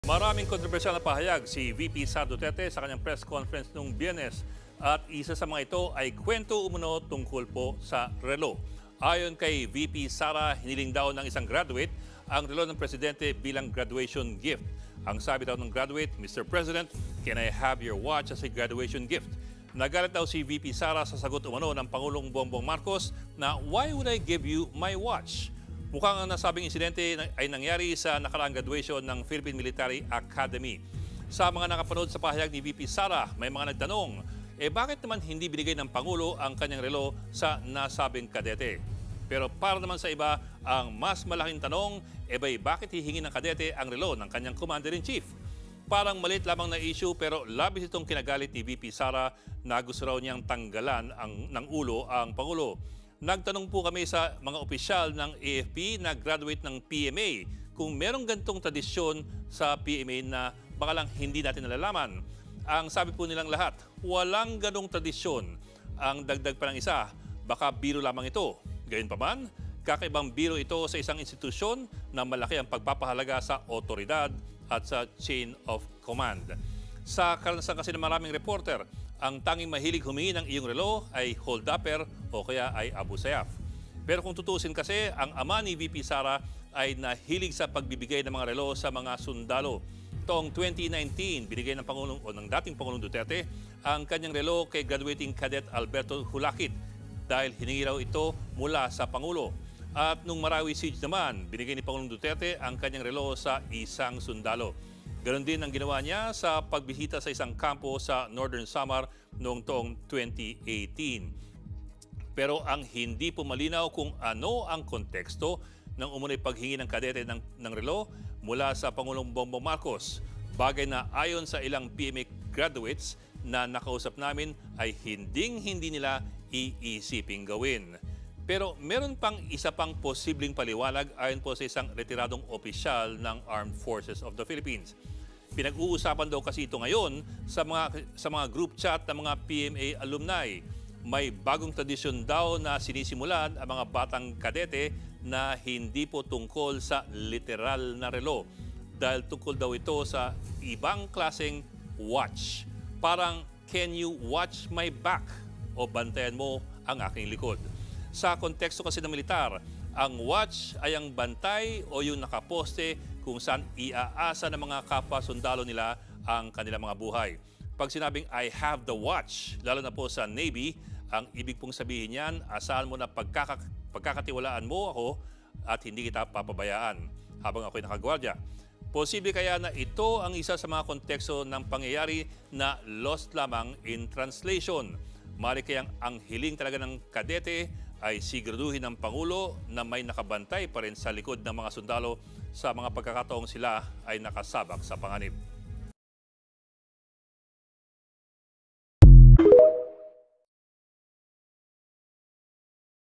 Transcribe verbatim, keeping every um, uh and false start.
Maraming kontrobersyal na pahayag si V P Sara Duterte sa kanyang press conference noong Biyernes at isa sa mga ito ay kwento umuno tungkol po sa relo. Ayon kay V P Sara, hiniling daw ng isang graduate ang relo ng presidente bilang graduation gift. Ang sabi daw ng graduate, "Mister President, can I have your watch as a graduation gift?" Nagalit daw si V P Sara sa sagot umano ng Pangulong Bongbong Marcos na, "Why would I give you my watch?" Mukhang ang nasabing insidente ay nangyari sa nakaraang graduation ng Philippine Military Academy. Sa mga nakapanood sa pahayag ni V P Sara, may mga nagtanong, eh bakit naman hindi binigay ng Pangulo ang kanyang relo sa nasabing kadete? Pero para naman sa iba, ang mas malaking tanong, eh bay bakit hihingi ng kadete ang relo ng kanyang Commander-in-Chief? Parang maliit lamang na issue pero labis itong kinagalit ni V P Sara na gusto raw niyang tanggalan ang, ng ulo ang Pangulo. Nagtanong po kami sa mga opisyal ng A F P na graduate ng P M A kung merong gantong tradisyon sa P M A na baka lang hindi natin nalalaman. Ang sabi po nilang lahat, walang ganong tradisyon. Ang dagdag pa ng isa, baka biro lamang ito. Gayunpaman, kakaibang biro ito sa isang institusyon na malaki ang pagpapahalaga sa otoridad at sa chain of command. Sa karanasan kasi ng maraming reporter, ang tanging mahilig humingi ng iyong relo ay hold-upper o kaya ay Abu Sayyaf. Pero kung tutusin kasi, ang ama ni V P Sara ay nahilig sa pagbibigay ng mga relo sa mga sundalo. Taong twenty nineteen, binigay ng Pangulong o ng dating Pangulong Duterte ang kanyang relo kay graduating cadet Alberto Hulakit dahil hiningi raw ito mula sa Pangulo. At nung Marawi Siege naman, binigay ni Pangulong Duterte ang kanyang relo sa isang sundalo. Ganon din ang ginawa niya sa pagbisita sa isang kampo sa Northern Samar noong taong twenty eighteen. Pero ang hindi po malinaw kung ano ang konteksto ng umunoy paghingi ng kadete ng, ng relo mula sa Pangulong Bongbong Marcos. Bagay na ayon sa ilang P M A graduates na nakausap namin ay hinding-hindi nila iisiping gawin. Pero meron pang isa pang posibleng paliwanag ayon po sa isang retiradong opisyal ng Armed Forces of the Philippines. Pinag-uusapan daw kasi ito ngayon sa mga, sa mga group chat ng mga P M A alumni. May bagong tradisyon daw na sinisimulan ang mga batang kadete na hindi po tungkol sa literal na relo. Dahil tungkol daw ito sa ibang klaseng watch. Parang, "Can you watch my back?" o "Bantayan mo ang aking likod." Sa konteksto kasi ng militar, ang watch ay ang bantay o yung nakaposte kung saan iaasa ng mga kapwa sundalo nila ang kanilang mga buhay. Pag sinabing "I have the watch", lalo na po sa Navy, ang ibig pong sabihin niyan, asahan mo na pagkaka pagkakatiwalaan mo ako at hindi kita papabayaan habang ako'y nakagwardya. Posible kaya na ito ang isa sa mga konteksto ng pangyayari na lost lamang in translation. Mari kayang ang hiling talaga ng kadete ay siguraduhin ng Pangulo na may nakabantay pa rin sa likod ng mga sundalo sa mga pagkakataong sila ay nakasabak sa panganib.